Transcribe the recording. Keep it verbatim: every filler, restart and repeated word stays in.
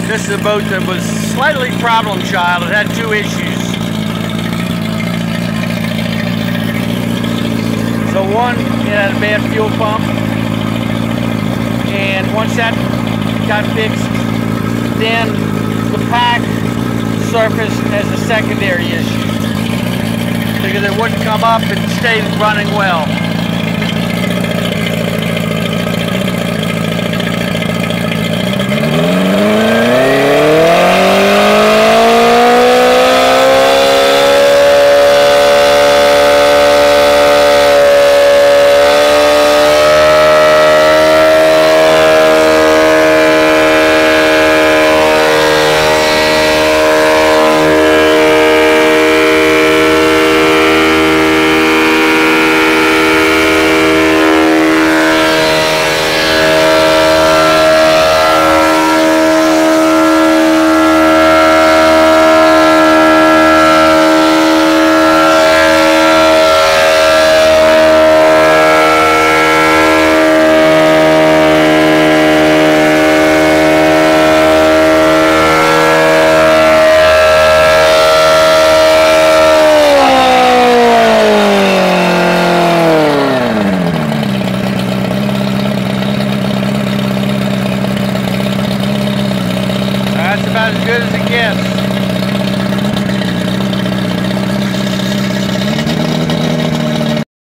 This is a boat that was slightly problem child. It had two issues. So one, it had a bad fuel pump, and once that got fixed, then the pack surfaced as a secondary issue because it wouldn't come up and stay running well. About as good as it gets.